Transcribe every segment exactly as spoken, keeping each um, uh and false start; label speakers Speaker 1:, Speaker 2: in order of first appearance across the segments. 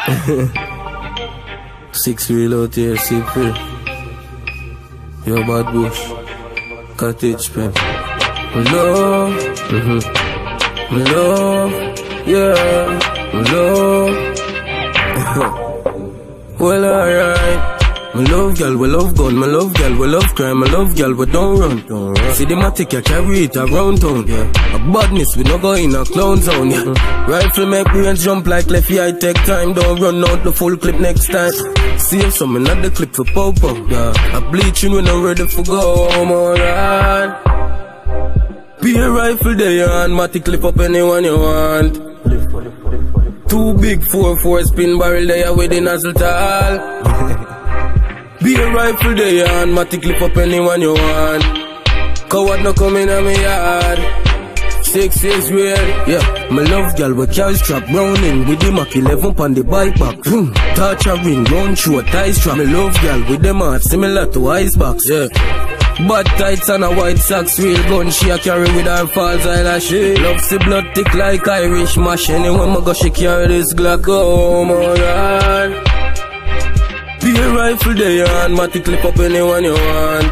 Speaker 1: Six real out here, six free. Yo, bad bush. Cottage pen. Love. Mm-hmm. Love. Yeah. Love. Well, alright. My love gyal, we love gun, my love gyal, we love crime, my love gyal, we don't run, don't run. See the matic, you carry it around town, yeah. A badness, we no go in a clown zone, yeah. Mm. Rifle make brains jump like Leffy, I take time, don't run out the full clip next time. Save some, not the clip for pop-up, yeah. I bleaching when I'm ready for go home, alright. Be a rifle there, and matic clip up anyone you want. Two big four four spin barrel there with the nozzle tall. Be a rifle there and matic clip up anyone you want. Coward no come in on me yard. Six is real, yeah. My love gyal we carry strap browning with the Mac eleven pon the bike back. Hmm. Touch a ring, run through a tie strap. My love gyal with them heart similar to icebox, yeah. Bad tights and a white socks, real gun she a carry with her false eyelashes. Love see blood thick like Irish mash. Anyone ma go she carry this Glock, oh my God. Be a rifle there and matic clip up anyone you want.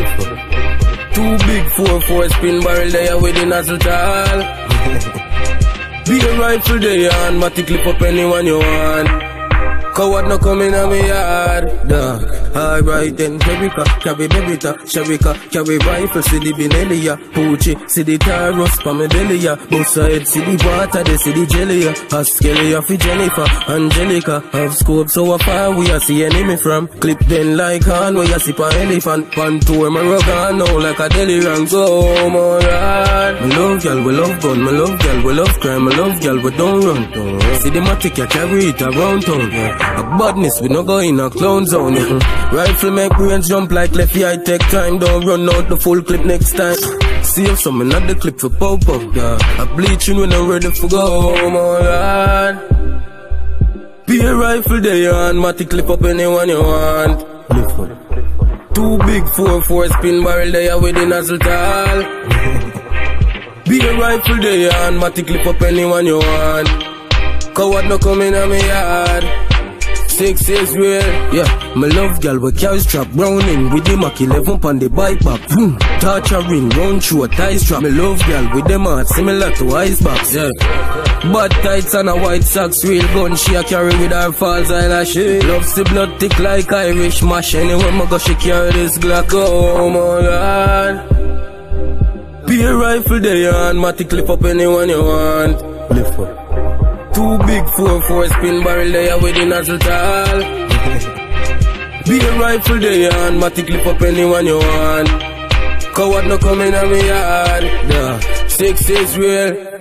Speaker 1: Two big four four spin barrel there with the nozzle tall. Be a rifle there and matic clip up anyone you want. Coward no come in on me yard, dog. Alright then, Jerica, carry Berita, Sharika, carry rifle, see the Benelia, Poochie, see the Taros, pa me belly ya, Bossa head, see the water, they see the jelly ya, Haskelia fi Jennifer, Angelica, have scope so far we a see enemy from, clip then like hand, where you sip a elephant, contour my rug on now like a deli rang, go my God. My love gyal, we love gun, my love gyal, we love crime, my love gyal, we don't run, don't run. See the matic, you carry it around town, yeah. A badness, we no go in a clown zone, yeah. Rifle make brains jump like Leffy, I take time, don't run out the full clip next time. Save some, not the clip for pop-up, yeah. I bleaching when I'm ready for go, oh my God. Be a rifle there and matic clip up anyone you want. Two big four four spin barrel there with the nozzle tall. Be a rifle there and matic clip up anyone you want. Coward no come in on me yard. Six is real, yeah. My love gyal we carry strap browning with the Mac eleven pon the bike back. Hmm. Touch a ring, run through a tie strap. My love gyal with them heart similar to icebox, yeah. Bad tights and a white socks, real gun she a carry with her false eyelashes. Love see blood thick like Irish mash. Anyone ma go she carry this Glock, oh my God. Be a rifle there and matic clip up anyone you want. Lift up. Two big four four spin barrel there with the nozzle tall. Be a rifle there and matic clip up anyone you want. Coward no come in on me yard, yeah. Six is real.